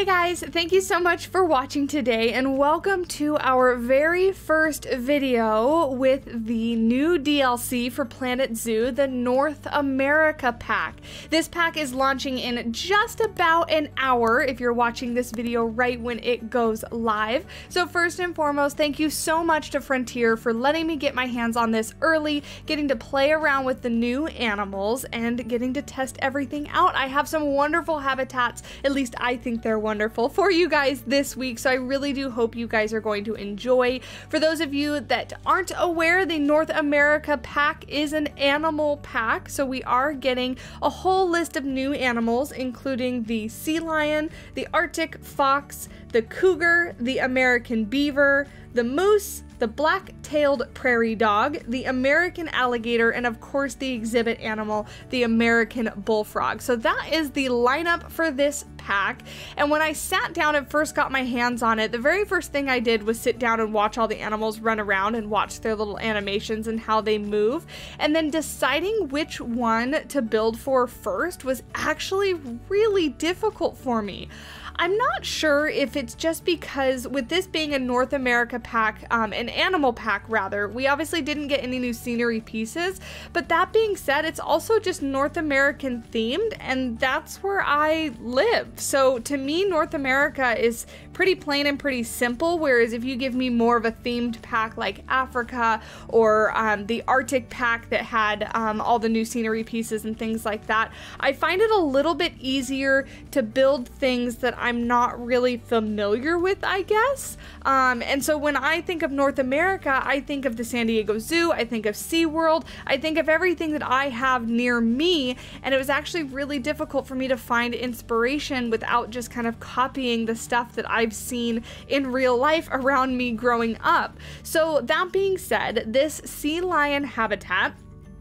Hey guys, thank you so much for watching today and welcome to our very first video with the new DLC for Planet Zoo, the North America pack. This pack is launching in just about an hour if you're watching this video right when it goes live. So first and foremost, thank you so much to Frontier for letting me get my hands on this early, getting to play around with the new animals and getting to test everything out. I have some wonderful habitats, at least I think they're wonderful, for you guys this week, so I really do hope you guys are going to enjoy. For those of you that aren't aware, the North America pack is an animal pack, so we are getting a whole list of new animals, including the sea lion, the Arctic fox, the cougar, the American beaver, the moose, the black-tailed prairie dog, the American alligator, and of course the exhibit animal, the American bullfrog. So that is the lineup for this pack. And when I sat down and first got my hands on it, the very first thing I did was sit down and watch all the animals run around and watch their little animations and how they move. And then deciding which one to build for first was actually really difficult for me. I'm not sure if it's just because with this being a North America pack, an animal pack rather, we obviously didn't get any new scenery pieces, but that being said, it's also just North American themed and that's where I live. So to me, North America is pretty plain and pretty simple, whereas if you give me more of a themed pack like Africa or the Arctic pack that had all the new scenery pieces and things like that, I find it a little bit easier to build things that I'm not really familiar with, I guess. And so when I think of North America, I think of the San Diego Zoo, I think of SeaWorld, I think of everything that I have near me, and it was actually really difficult for me to find inspiration without just kind of copying the stuff that I've seen in real life around me growing up. So that being said, this sea lion habitat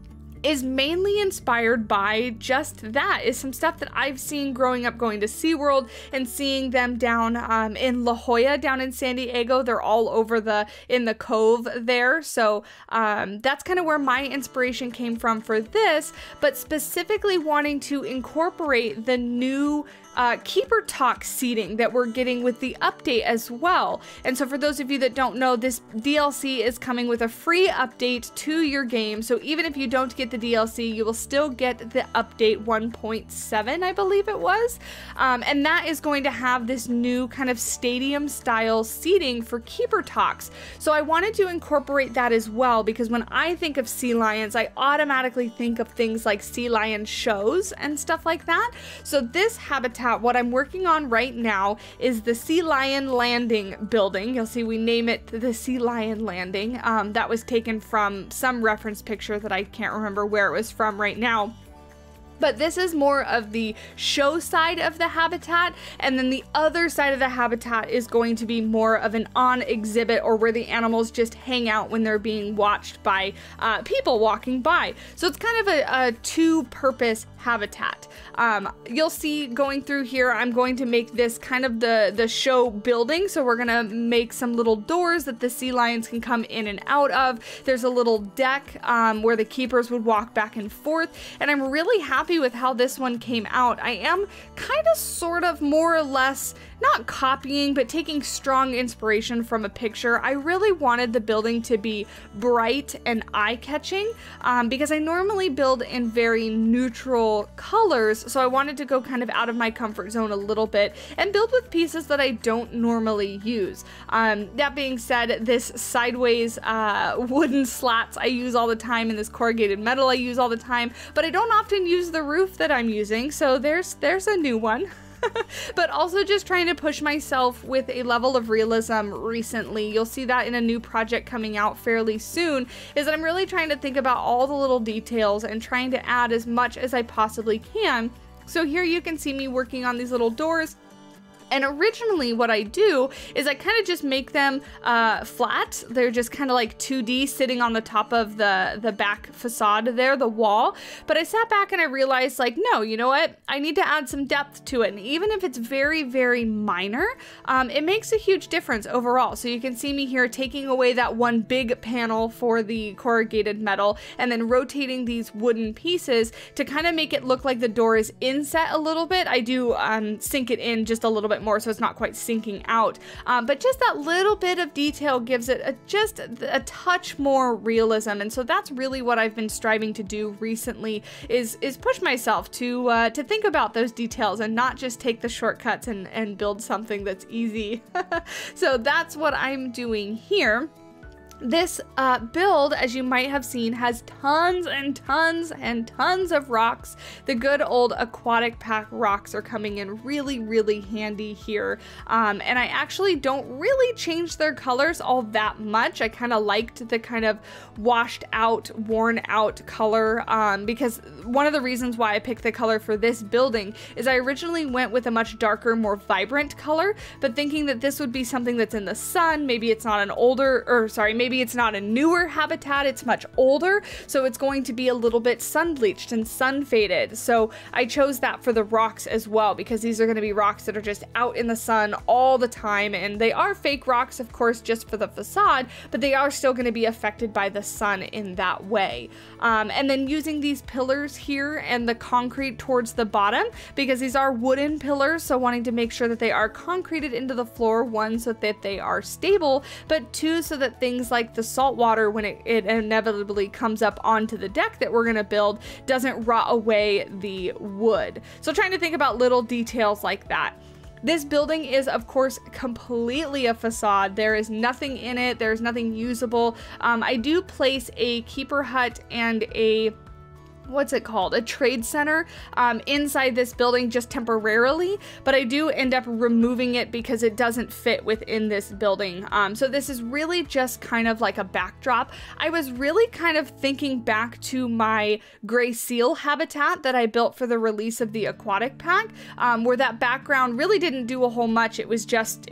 is mainly inspired by just that, is some stuff that I've seen growing up going to SeaWorld and seeing them down in La Jolla, down in San Diego. They're all over in the cove there. So that's kind of where my inspiration came from for this, but specifically wanting to incorporate the new keeper talk seating that we're getting with the update as well. And so for those of you that don't know, this DLC is coming with a free update to your game. So even if you don't get the DLC, you will still get the update 1.7, I believe it was. And that is going to have this new kind of stadium style seating for keeper talks. So I wanted to incorporate that as well, because when I think of sea lions, I automatically think of things like sea lion shows and stuff like that. So this habitat, what I'm working on right now, is the Sea Lion Landing building. You'll see we name it the Sea Lion Landing. That was taken from some reference picture that I can't remember where it was from right now. But this is more of the show side of the habitat, and then the other side of the habitat is going to be more of an on exhibit, or where the animals just hang out when they're being watched by people walking by. So it's kind of a two-purpose habitat. You'll see going through here, I'm going to make this kind of the show building. So we're gonna make some little doors that the sea lions can come in and out of. There's a little deck where the keepers would walk back and forth, and I'm really happy with how this one came out. I am kind of sort of more or less not copying, but taking strong inspiration from a picture. I really wanted the building to be bright and eye-catching because I normally build in very neutral colors, so I wanted to go kind of out of my comfort zone a little bit and build with pieces that I don't normally use. That being said, this sideways wooden slats I use all the time, and this corrugated metal I use all the time, but I don't often use the roof that I'm using, so there's a new one. But also just trying to push myself with a level of realism recently. You'll see that in a new project coming out fairly soon, is that I'm really trying to think about all the little details and trying to add as much as I possibly can. So here you can see me working on these little doors. And originally what I do is I kind of just make them flat. They're just kind of like 2D sitting on the top of the back facade there, the wall. But I sat back and I realized, like, no, you know what? I need to add some depth to it. And even if it's very, very minor, it makes a huge difference overall. So you can see me here taking away that one big panel for the corrugated metal and then rotating these wooden pieces to kind of make it look like the door is inset a little bit. I do sink it in just a little bit more so it's not quite sinking out. But just that little bit of detail gives it just a touch more realism. And so that's really what I've been striving to do recently, is push myself to think about those details and not just take the shortcuts and build something that's easy. So that's what I'm doing here. This build, as you might have seen, has tons and tons and tons of rocks. The good old aquatic pack rocks are coming in really, really handy here. And I actually don't really change their colors all that much. I kind of liked the kind of washed out, worn out color, because one of the reasons why I picked the color for this building is I originally went with a much darker, more vibrant color, but thinking that this would be something that's in the sun. Maybe it's not an older, or sorry, maybe it's not a newer habitat, it's much older, so it's going to be a little bit sun bleached and sun faded. So I chose that for the rocks as well, because these are going to be rocks that are just out in the sun all the time, and they are fake rocks, of course, just for the facade, but they are still going to be affected by the sun in that way. And then using these pillars here and the concrete towards the bottom, because these are wooden pillars, so wanting to make sure that they are concreted into the floor, one, so that they are stable, but two, so that things like the salt water, when it inevitably comes up onto the deck that we're going to build, doesn't rot away the wood. So trying to think about little details like that. This building is, of course, completely a facade. There is nothing in it. There's nothing usable. I do place a keeper hut and a what's it called? A trade center inside this building just temporarily, but I do end up removing it because it doesn't fit within this building. So this is really just kind of like a backdrop. I was really kind of thinking back to my gray seal habitat that I built for the release of the aquatic pack, where that background really didn't do a whole much. It was just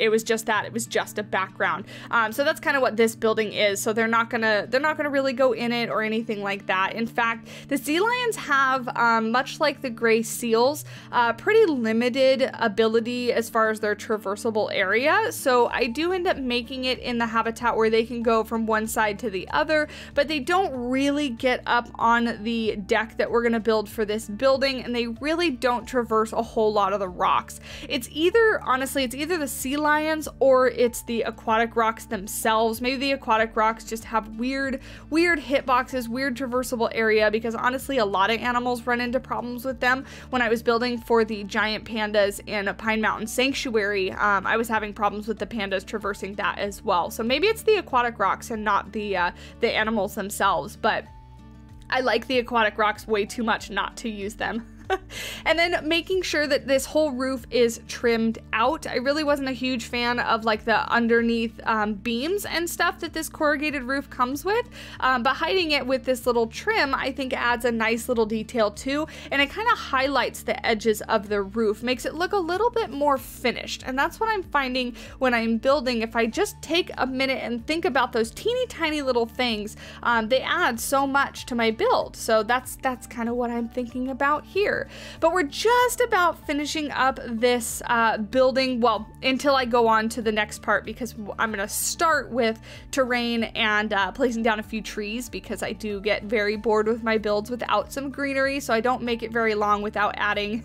a background. So that's kind of what this building is. So they're not gonna really go in it or anything like that. In fact, the sea lions have, much like the gray seals, pretty limited ability as far as their traversable area. So I do end up making it in the habitat where they can go from one side to the other, but they don't really get up on the deck that we're going to build for this building, and they really don't traverse a whole lot of the rocks. It's either, honestly, it's either the sea lions or it's the aquatic rocks themselves. Maybe the aquatic rocks just have weird hitboxes, weird traversable area, because honestly, a lot of animals run into problems with them. When I was building for the giant pandas in a Pine Mountain Sanctuary, I was having problems with the pandas traversing that as well. So maybe it's the aquatic rocks and not the animals themselves, but I like the aquatic rocks way too much not to use them. And then making sure that this whole roof is trimmed out. I really wasn't a huge fan of like the underneath beams and stuff that this corrugated roof comes with, but hiding it with this little trim I think adds a nice little detail too, and it kind of highlights the edges of the roof, makes it look a little bit more finished. And that's what I'm finding when I'm building. If I just take a minute and think about those teeny tiny little things, they add so much to my build. So that's kind of what I'm thinking about here. But we're just about finishing up this building, well, until I go on to the next part, because I'm going to start with terrain and placing down a few trees, because I do get very bored with my builds without some greenery, so I don't make it very long without adding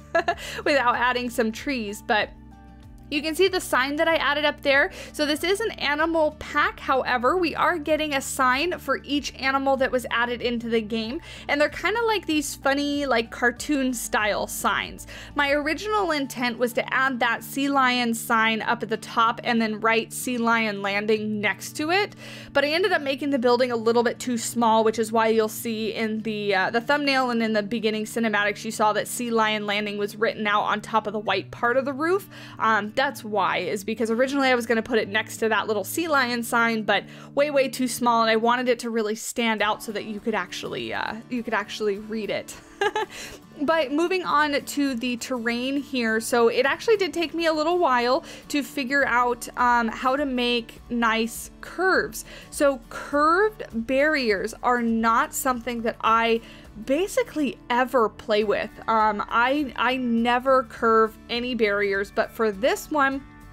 some trees. But you can see the sign that I added up there. So this is an animal pack. However, we are getting a sign for each animal that was added into the game. And they're kind of like these funny, like cartoon style signs. My original intent was to add that sea lion sign up at the top and then write sea lion landing next to it. But I ended up making the building a little bit too small, which is why you'll see in the thumbnail and in the beginning cinematics, you saw that sea lion landing was written out on top of the white part of the roof. That's why, is because originally I was going to put it next to that little sea lion sign, but way too small, and I wanted it to really stand out so that you could actually read it. But moving on to the terrain here, so it actually did take me a little while to figure out how to make nice curves. So curved barriers are not something that I basically ever play with. I never curve any barriers, but for this one,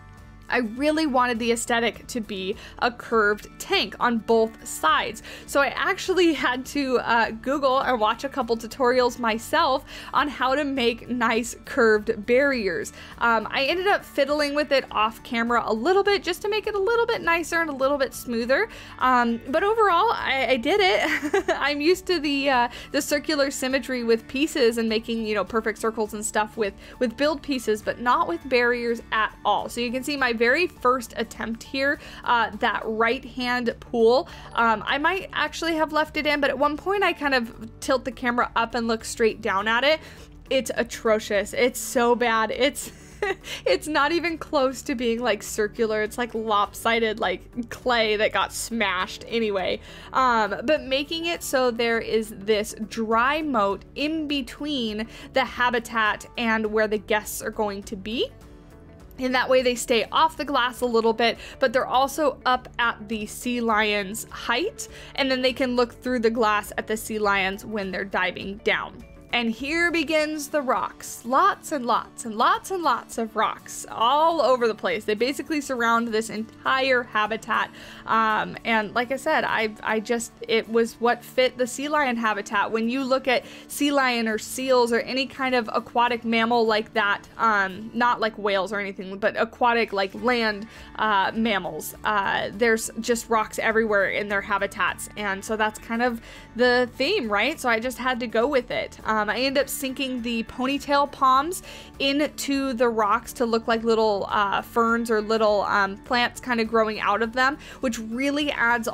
I really wanted the aesthetic to be a curved tank on both sides. So I actually had to Google or watch a couple tutorials myself on how to make nice curved barriers. I ended up fiddling with it off camera a little bit just to make it a little bit nicer and a little bit smoother. But overall, I did it. I'm used to the circular symmetry with pieces and making, you know, perfect circles and stuff with build pieces, but not with barriers at all. So you can see my very first attempt here, that right hand pool. I might actually have left it in, but at one point I kind of tilt the camera up and look straight down at it. It's atrocious. It's so bad. It's it's not even close to being like circular. It's like lopsided, like clay that got smashed anyway. But making it so there is this dry moat in between the habitat and where the guests are going to be. And that way they stay off the glass a little bit, but they're also up at the sea lion's height, and then they can look through the glass at the sea lions when they're diving down. And here begins the rocks. Lots and lots and lots and lots of rocks all over the place. They basically surround this entire habitat. And like I said, it was what fit the sea lion habitat. When you look at sea lion or seals or any kind of aquatic mammal like that, not like whales or anything, but aquatic like land mammals, there's just rocks everywhere in their habitats. And so that's kind of the theme, right? So I just had to go with it. I ended up sinking the ponytail palms into the rocks to look like little ferns or little plants kind of growing out of them, which really adds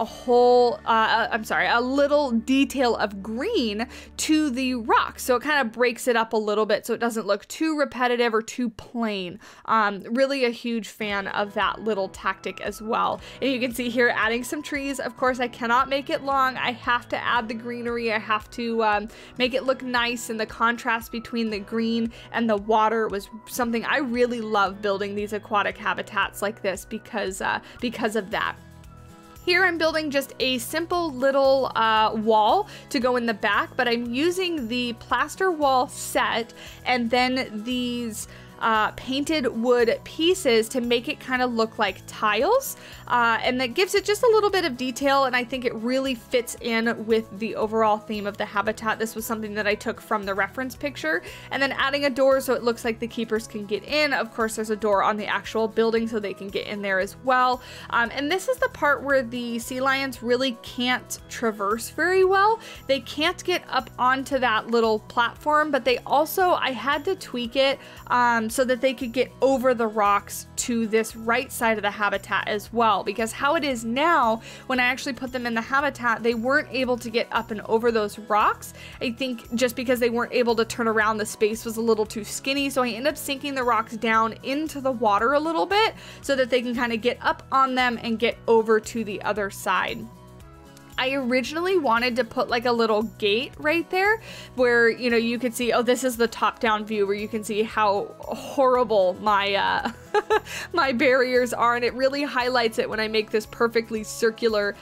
a little detail of green to the rock. So it kind of breaks it up a little bit so it doesn't look too repetitive or too plain. Really a huge fan of that little tactic as well. And you can see here adding some trees. Of course, I cannot make it long. I have to add the greenery. I have to make it look nice, and the contrast between the green and the water was something I really love building these aquatic habitats like this because of that. Here I'm building just a simple little wall to go in the back, but I'm using the plaster wall set and then these painted wood pieces to make it kind of look like tiles, and that gives it just a little bit of detail, and I think it really fits in with the overall theme of the habitat. This was something that I took from the reference picture, and then adding a door so it looks like the keepers can get in. Of course, there's a door on the actual building so they can get in there as well, and this is the part where the sea lions really can't traverse very well. They can't get up onto that little platform, but they also, I had to tweak it so that they could get over the rocks to this right side of the habitat as well, because how it is now, when I actually put them in the habitat, they weren't able to get up and over those rocks. I think just because they weren't able to turn around, the space was a little too skinny, so I ended up sinking the rocks down into the water a little bit so that they can kind of get up on them and get over to the other side. I originally wanted to put like a little gate right there where, you know, you could see, oh, this is the top-down view where you can see how horrible my my barriers are, and it really highlights it when I make this perfectly circular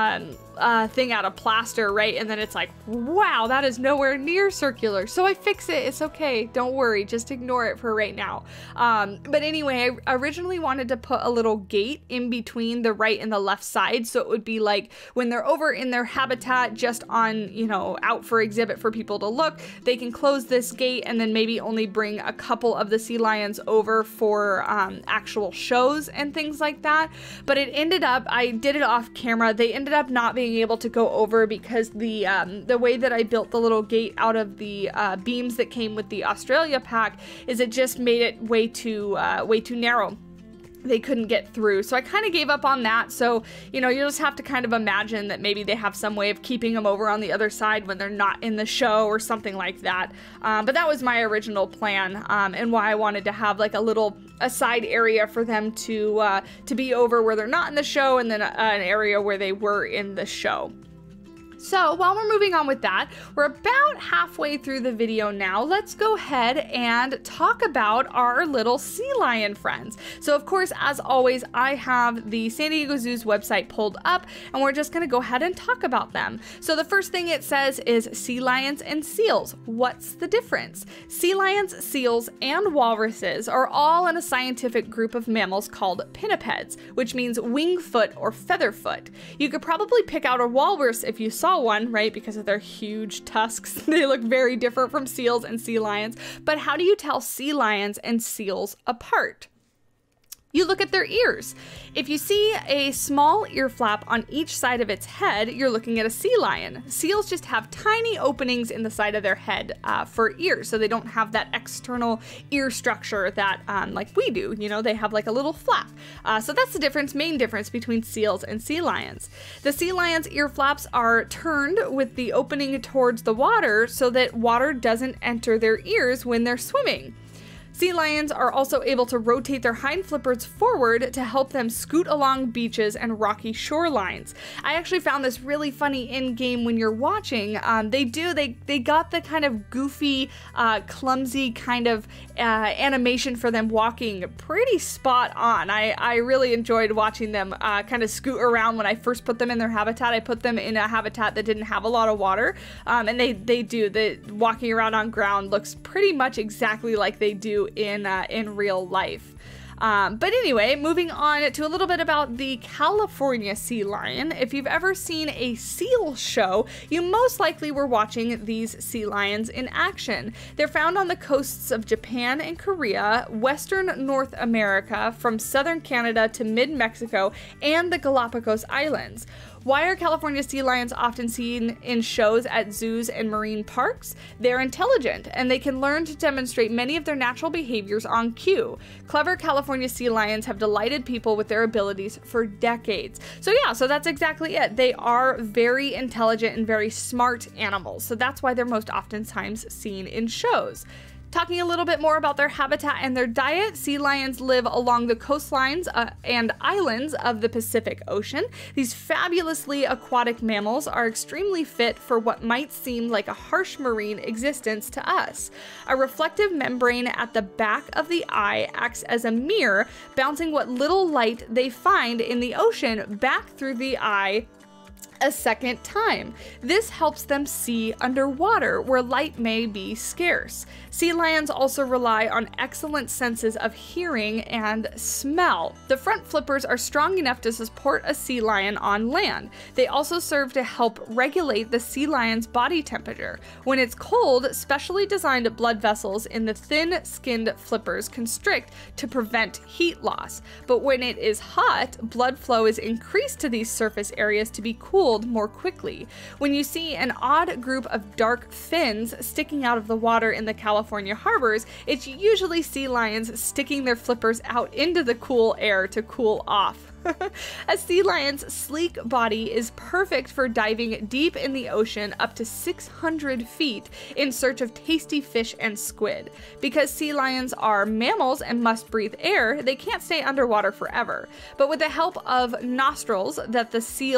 thing out of plaster, right? And then it's like, wow, that is nowhere near circular. So I fix it. It's okay. Don't worry. Just ignore it for right now. But anyway, I originally wanted to put a little gate in between the right and the left side. So it would be like when they're over in their habitat, just on, you know, out for exhibit for people to look, they can close this gate and then maybe only bring a couple of the sea lions over for actual shows and things like that. But it ended up, I did it off camera, they ended up not being able to go over because the way that I built the little gate out of the beams that came with the Australia pack is it just made it way too narrow. They couldn't get through. So I kind of gave up on that. So, you know, you just have to kind of imagine that maybe they have some way of keeping them over on the other side when they're not in the show or something like that. But that was my original plan, and why I wanted to have like a side area for them to be over where they're not in the show, and then an area where they were in the show. So while we're moving on with that, we're about halfway through the video now. Let's go ahead and talk about our little sea lion friends. So of course, as always, I have the San Diego Zoo's website pulled up, and we're just gonna go ahead and talk about them. So the first thing it says is sea lions and seals. What's the difference? Sea lions, seals, and walruses are all in a scientific group of mammals called pinnipeds, which means wingfoot or featherfoot. You could probably pick out a walrus if you saw one, right? Because of their huge tusks. They look very different from seals and sea lions. But how do you tell sea lions and seals apart? You look at their ears. If you see a small ear flap on each side of its head, you're looking at a sea lion. Seals just have tiny openings in the side of their head for ears, so they don't have that external ear structure that like we do. You know, they have like a little flap. So that's the main difference between seals and sea lions. The sea lion's ear flaps are turned with the opening towards the water so that water doesn't enter their ears when they're swimming. Sea lions are also able to rotate their hind flippers forward to help them scoot along beaches and rocky shorelines. I actually found this really funny in-game when you're watching. They got the kind of goofy, clumsy kind of animation for them walking pretty spot on. I really enjoyed watching them kind of scoot around. When I first put them in their habitat, I put them in a habitat that didn't have a lot of water, and the walking around on ground looks pretty much exactly like they do in real life. But anyway, moving on to a little bit about the California sea lion. If you've ever seen a seal show, you most likely were watching these sea lions in action. They're found on the coasts of Japan and Korea, Western North America, from southern Canada to mid-Mexico, and the Galapagos Islands. Why are California sea lions often seen in shows at zoos and marine parks? They're intelligent, and they can learn to demonstrate many of their natural behaviors on cue. Clever California sea lions have delighted people with their abilities for decades. So that's exactly it. They are very intelligent and very smart animals, so that's why they're most oftentimes seen in shows. Talking a little bit more about their habitat and their diet, sea lions live along the coastlines and islands of the Pacific Ocean. These fabulously aquatic mammals are extremely fit for what might seem like a harsh marine existence to us. A reflective membrane at the back of the eye acts as a mirror, bouncing what little light they find in the ocean back through the eye a second time. This helps them see underwater, where light may be scarce. Sea lions also rely on excellent senses of hearing and smell. The front flippers are strong enough to support a sea lion on land. They also serve to help regulate the sea lion's body temperature. When it's cold, specially designed blood vessels in the thin-skinned flippers constrict to prevent heat loss. But when it is hot, blood flow is increased to these surface areas to be cooled more quickly. When you see an odd group of dark fins sticking out of the water in the California harbors, it's usually sea lions sticking their flippers out into the cool air to cool off. A sea lion's sleek body is perfect for diving deep in the ocean up to 600 feet in search of tasty fish and squid. Because sea lions are mammals and must breathe air, they can't stay underwater forever. But with the help of nostrils that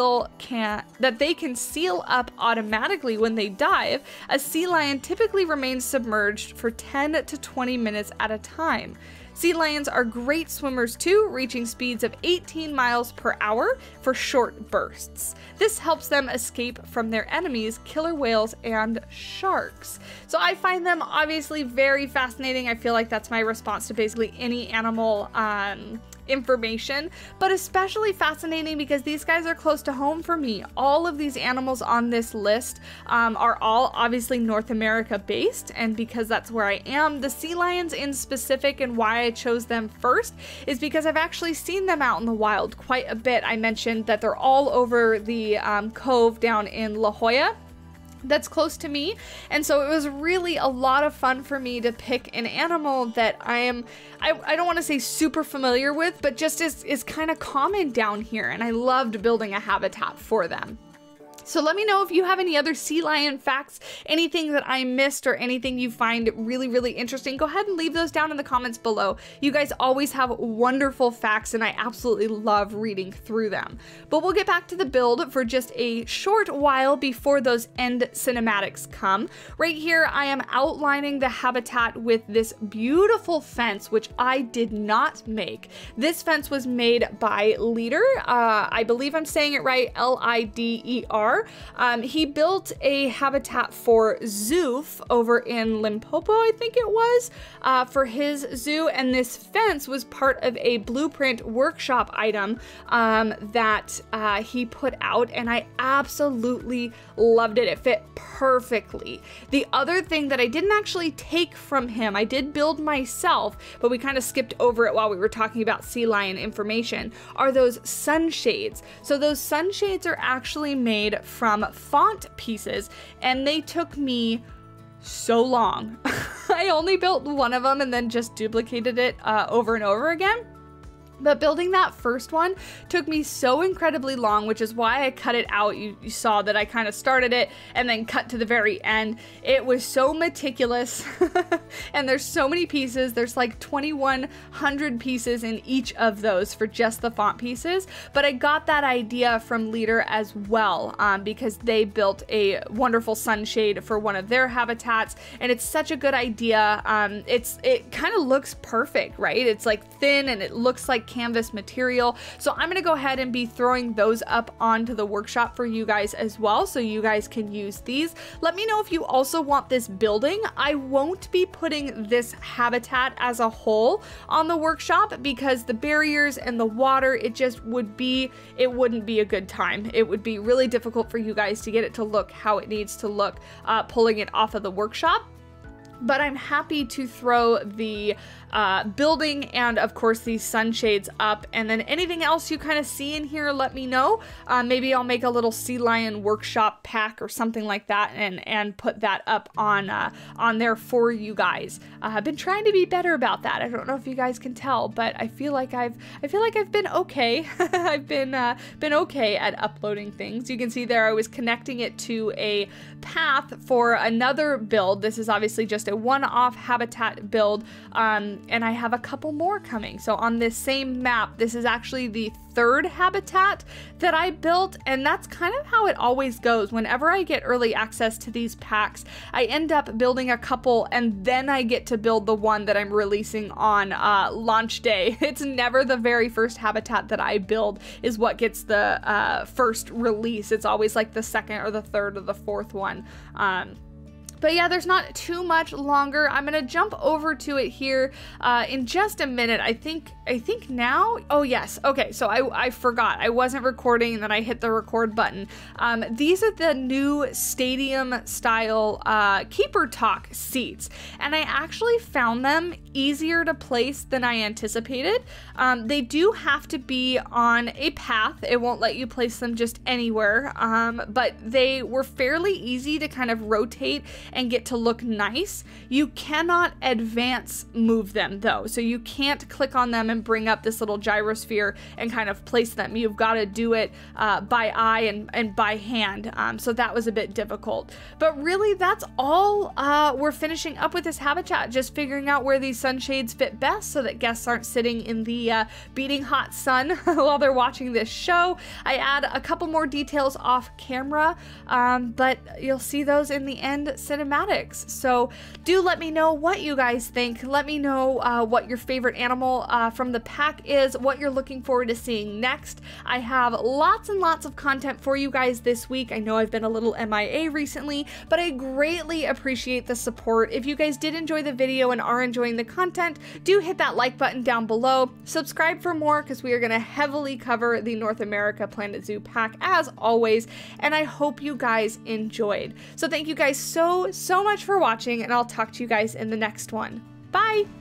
they can seal up automatically when they dive, a sea lion typically remains submerged for 10 to 20 minutes at a time. Sea lions are great swimmers too, reaching speeds of 18 miles per hour for short bursts. This helps them escape from their enemies, killer whales and sharks. So I find them obviously very fascinating. I feel like that's my response to basically any animal information, but especially fascinating because these guys are close to home for me. All of these animals on this list are all obviously North America based, and because that's where I am, the sea lions in specific and why I chose them first is because I've actually seen them out in the wild quite a bit. I mentioned that they're all over the cove down in La Jolla. That's close to me, and so it was really a lot of fun for me to pick an animal that I don't want to say super familiar with, but just is kind of common down here, and I loved building a habitat for them. So let me know if you have any other sea lion facts, anything that I missed or anything you find really, really interesting. Go ahead and leave those down in the comments below. You guys always have wonderful facts and I absolutely love reading through them. But we'll get back to the build for just a short while before those end cinematics come. Right here, I am outlining the habitat with this beautiful fence, which I did not make. This fence was made by Leader. I believe I'm saying it right, Lider. He built a habitat for Zoof over in Limpopo, I think it was, for his zoo, and this fence was part of a blueprint workshop item that he put out, and I absolutely loved it. It fit perfectly. The other thing that I didn't actually take from him, I did build myself, but we kind of skipped over it while we were talking about sea lion information, are those sunshades. So those sunshades are actually made from font pieces, and they took me so long. I only built one of them and then just duplicated it over and over again. But building that first one took me so incredibly long, which is why I cut it out. You saw that I kind of started it and then cut to the very end. It was so meticulous and there's so many pieces. There's like 2,100 pieces in each of those for just the font pieces. But I got that idea from Leader as well because they built a wonderful sunshade for one of their habitats, and it's such a good idea. It kind of looks perfect, right? It's like thin and it looks like canvas material. So I'm gonna go ahead and be throwing those up onto the workshop for you guys as well, so you guys can use these. Let me know if you also want this building. I won't be putting this habitat as a whole on the workshop because the barriers and the water, it wouldn't be a good time. It would be really difficult for you guys to get it to look how it needs to look pulling it off of the workshop. But I'm happy to throw the building and of course these sunshades up, and then anything else you kind of see in here, let me know. Maybe I'll make a little sea lion workshop pack or something like that and put that up on there for you guys. I've been trying to be better about that. I don't know if you guys can tell, but I feel like I've been okay. I've been okay at uploading things. You can see there I was connecting it to a path for another build. This is obviously just a one-off habitat build, and I have a couple more coming. So on this same map, this is actually the third habitat that I built, and that's kind of how it always goes. Whenever I get early access to these packs, I end up building a couple, and then I get to build the one that I'm releasing on launch day. It's never the very first habitat that I build is what gets the first release. It's always like the second or the third or the fourth one. But yeah, there's not too much longer. I'm gonna jump over to it here in just a minute. I think now, oh yes, okay, so I forgot. I wasn't recording and then I hit the record button. These are the new stadium style keeper talk seats, and I actually found them easier to place than I anticipated. They do have to be on a path. It won't let you place them just anywhere, but they were fairly easy to kind of rotate and get to look nice. You cannot advance move them though, so you can't click on them and bring up this little gyrosphere and kind of place them. You've got to do it by eye and by hand, so that was a bit difficult. But really, that's all we're finishing up with this habitat, just figuring out where these sunshades fit best so that guests aren't sitting in the beating hot sun while they're watching this show. I add a couple more details off camera, but you'll see those in the end cinematics. So do let me know what you guys think. Let me know what your favorite animal from the pack is, what you're looking forward to seeing next. I have lots and lots of content for you guys this week. I know I've been a little MIA recently, but I greatly appreciate the support. If you guys did enjoy the video and are enjoying the content, do hit that like button down below. Subscribe for more because we are going to heavily cover the North America Planet Zoo pack as always, and I hope you guys enjoyed. So thank you guys so much for watching, and I'll talk to you guys in the next one. Bye!